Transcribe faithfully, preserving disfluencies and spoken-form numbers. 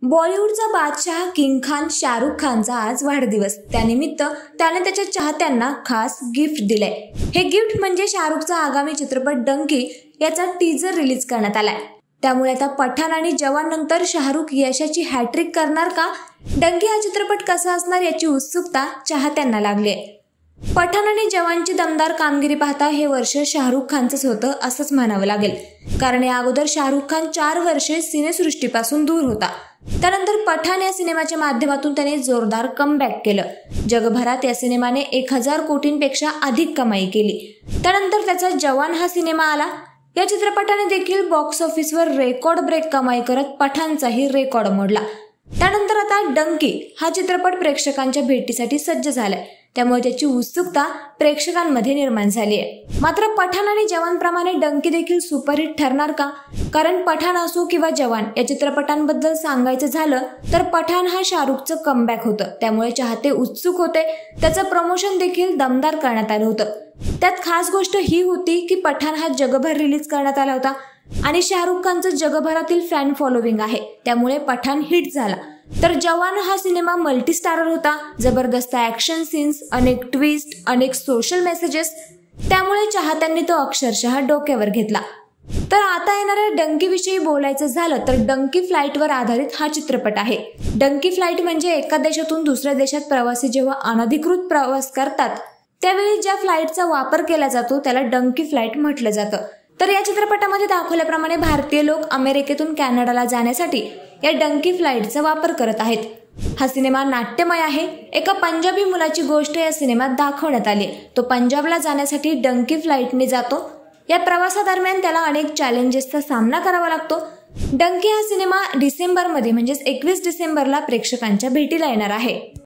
बॉलिवूडचा बादशाह किंग खान शाहरुख खानचा आज वाढदिवस। त्यानिमित्त त्याने त्याच्या चाहत्यांना खास गिफ्ट दिलंय। हे गिफ्ट म्हणजे शाहरुखचा आगामी चित्रपट डंकी याचा टीजर रिलीज करण्यात आलाय। त्यामुळे आता पठाण आणि जवान नंतर शाहरुख यशाची हॅट्रिक करणार का? डंकी हा चित्रपट कसा असणार याची उत्सुकता चाहत्यांना लागली आहे। पठाण आणि जवानची दमदार कामगिरी पाहता हे वर्ष शाहरुख खानचंच होतं असंच म्हणावं लागेल, कारण या अगोदर शाहरुख खान चार वर्षे सिनेसृष्टीपासून दूर होता। त्यानंतर पठाण या सिनेमाच्या माध्यमातून त्याने जोरदार कमबॅक केलं। जगभरात या सिनेमाने एक हजार कोटींपेक्षा अधिक कमाई केली। त्यानंतर त्याचा जवान हा सिनेमा आला। या चित्रपटाने देखील बॉक्स ऑफिसवर रेकॉर्ड ब्रेक कमाई करत पठाणचाही रेकॉर्ड मोडला। त्यानंतर आता डंकी हा चित्रपट प्रेक्षकांच्या भेटीसाठी सज्ज झालाय, त्यामुळे त्याची उत्सुकता प्रेक्षकांमध्ये निर्माण झाली आहे। मात्र पठाण आणि जवान प्रमाणे डंकी देखील सुपरहिट ठरणार का? कारण पठाण असो किंवा जवान या चित्रपटांबद्दल सांगायचं झालं तर पठाण हा शाहरुखचं कमबॅक होतं, त्यामुळे चाहते उत्सुक होते। त्याचं प्रमोशन देखील दमदार करण्यात आलं होतं। त्यात खास गोष्ट ही होती की पठाण हा जगभर रिलीज करण्यात आला होता आणि शाहरुख खानचं जगभरातील फॅन फॉलोविंग आहे, त्यामुळे पठाण हिट झाला। तर जवान हा सिनेमा मल्टी स्टारर होता। जबरदस्त ऍक्शन सीन्स, अनेक ट्विस्ट, अनेक सोशल मेसेजेस, त्यामुळे चाहत्यांनी तो अक्षरशः डोक्यावर घेतला। तर आता येणाऱ्या डंकी विषयी बोलायचं झालं तर डंकी फ्लाईटवर आधारित हा चित्रपट आहे। डंकी फ्लाईट म्हणजे एका देशातून दुसऱ्या देशात प्रवासी जेव्हा अनधिकृत प्रवास करतात त्यावेळी ज्या फ्लाईटचा वापर केला जातो त्याला डंकी फ्लाईट म्हटलं जातं। तर या चित्रपटामध्ये दाखवल्याप्रमाणे भारतीय लोक अमेरिकेतून कॅनडाला जाण्यासाठी या डंकी फ्लाईटचा वापर करत आहेत। हा सिनेमा नाट्यमय आहे। एका पंजाबी मुलाची गोष्ट या सिनेमात दाखवण्यात आली। तो पंजाबला जाण्यासाठी डंकी फ्लाईटने जातो। या प्रवासादरम्यान त्याला अनेक चॅलेंजेसचा सामना करावा लागतो। डंकी हा सिनेमा डिसेंबरमध्ये म्हणजेच एकवीस डिसेंबरला प्रेक्षकांच्या भेटीला येणार आहे।